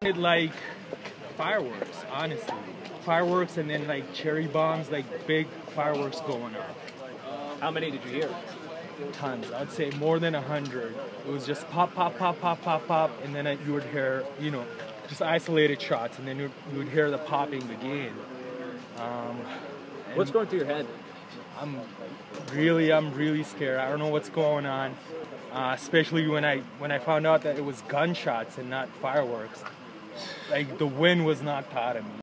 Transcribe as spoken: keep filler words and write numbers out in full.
It like fireworks, honestly. Fireworks and then like cherry bombs, like big fireworks going off. How many did you hear? Tons. I'd say more than a hundred. It was just pop, pop, pop, pop, pop, pop, and then you would hear, you know, just isolated shots, and then you would, you would hear the popping begin. Um, What's going through your head? I'm really, I'm really scared. I don't know what's going on, uh, especially when I when I found out that it was gunshots and not fireworks. Like the wind was knocked out of me.